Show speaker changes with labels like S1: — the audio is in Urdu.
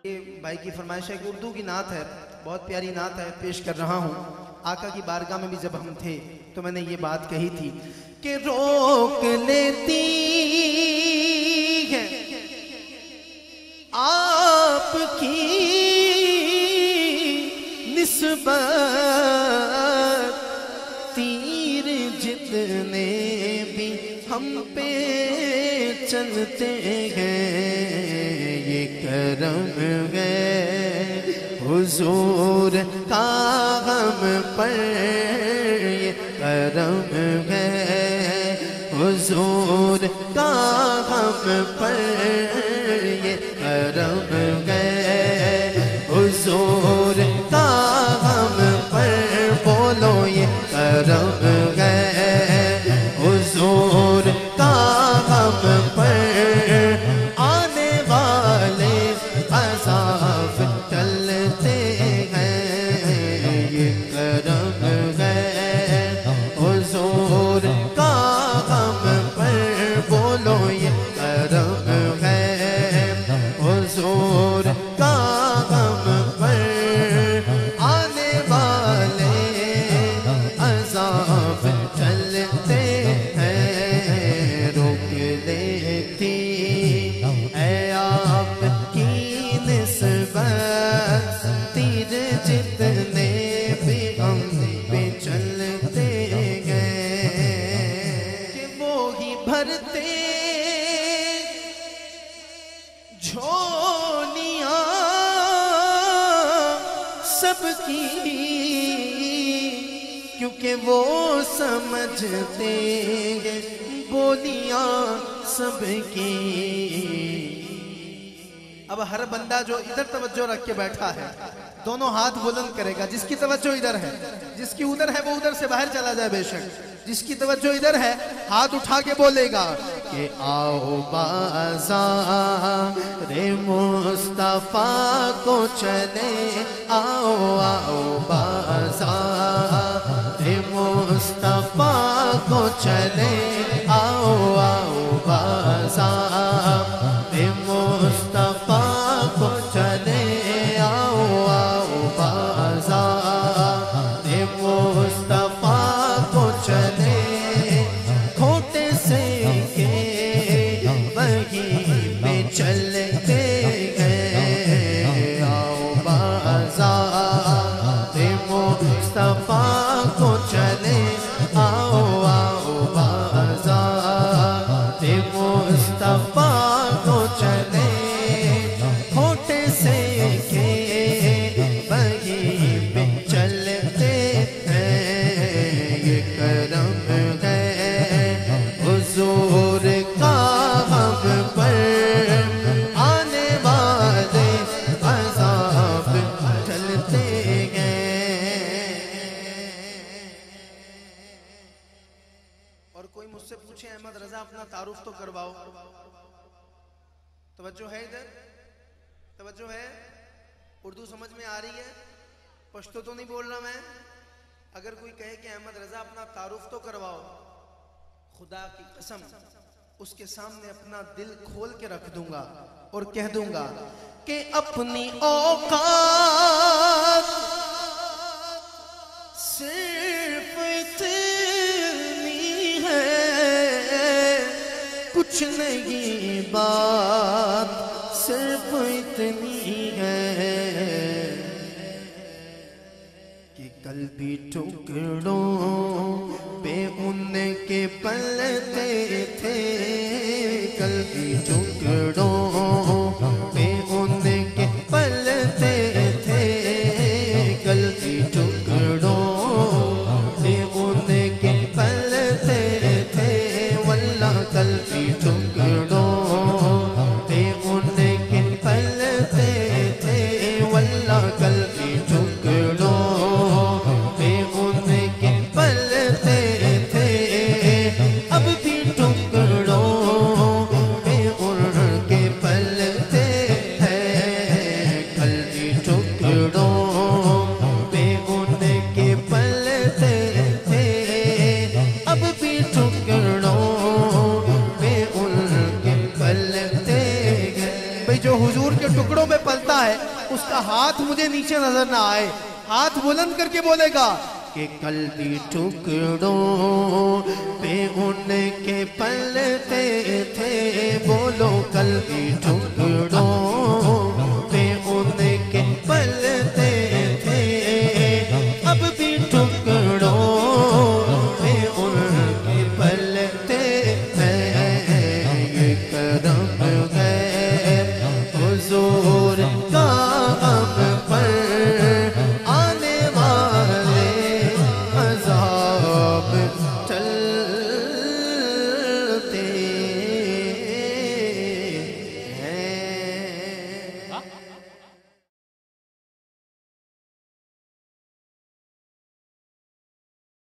S1: یہ بھائی کی فرمائش ہے کہ اردو کی نعت ہے، بہت پیاری نعت ہے، پیش کر رہا ہوں۔ آقا کی بارگاہ میں بھی جب ہم تھے تو میں نے یہ بات کہی تھی کہ روک لیتی ہے آپ کی نسبت تیر جتنے بھی ہم پہ چلتے ہیں، یہ کرم ہے حضور کا ہم پر، یہ کرم ہے حضور کا ہم پر، یہ کرم ہے حضور کا ہم پر، بولو یہ کرم ہے حضور کا ہم پر، آنے والے عذاب ٹلتے ہیں، یہ کرم ہے حضور کا ہم پر، بولو یہ کرم ہے حضور کا ہم پر، آنے والے عذاب ٹلتے ہیں، روک لیتی اے آپ کی نسبت تیر جتنے بھی ہم پہ چلتے گئے، کہ وہی بھرتے جھولیاں سب کی، کیونکہ وہ سمجھتے ہیں بولیاں سب کی۔ اب ہر بندہ جو ادھر توجہ رکھ کے بیٹھا ہے دونوں ہاتھ بلند کرے گا، جس کی توجہ ادھر ہے، جس کی ادھر ہے وہ ادھر سے باہر چلا جائے بے شک، جس کی توجہ ادھر ہے ہاتھ اٹھا کے بولے گا کہ آؤ بازار مصطفیٰ کو چلے، آؤ آؤ بازار مصطفیٰ کو چلے، آؤ آؤ بازار مصطفیٰ کو چلے، آؤ آؤ بازار مصطفیٰ کو چلے، کھوٹے سے کے وہیں پہ چلتے گئے، آؤ بازار مصطفیٰ کو چلے، آؤ آؤ بازار مصطفیٰ کو چلے، کھوٹے سے کے وہیں پہ چلتے ہیں، یہ کرم ہے حضور کا ہم پر، آنے والے عذاب ٹلتے گئے۔ اور کوئی مجھ سے پوچھے احمد رضا اپنا تعارف تو کرواؤ، توجہ ہے ادھر، توجہ ہے، اردو سمجھ میں آ رہی ہے، پشتو تو نہیں بول رہا میں؟ اگر کوئی کہے کہ احمد رضا اپنا تعارف تو کرواؤ، خدا کی قسم اس کے سامنے اپنا دل کھول کے رکھ دوں گا اور کہہ دوں گا کہ اپنی اوقات صرف اتنی ہے، کچھ نہیں بات صرف اتنی ہے، کہ کل بھی ٹکڑوں پہ ان کے پلتے تھے، کل بھی ٹکڑوں پہ ان کے پلتے تھے، کل بھی ٹکڑوں پہ ان کے پلتے تھے، واللہ کل بھی ٹکڑوں پہ ان کے پلتے تھے، واللہ کل بھی ٹکڑوں پہ ان کے چلتا ہے اس کا ہاتھ مجھے نیچے نظر نہ آئے، ہاتھ بلند کر کے بولے گا کہ کل بھی ٹکڑوں پہ ان کے پلتے تھے، بولو کل بھی ٹکڑوں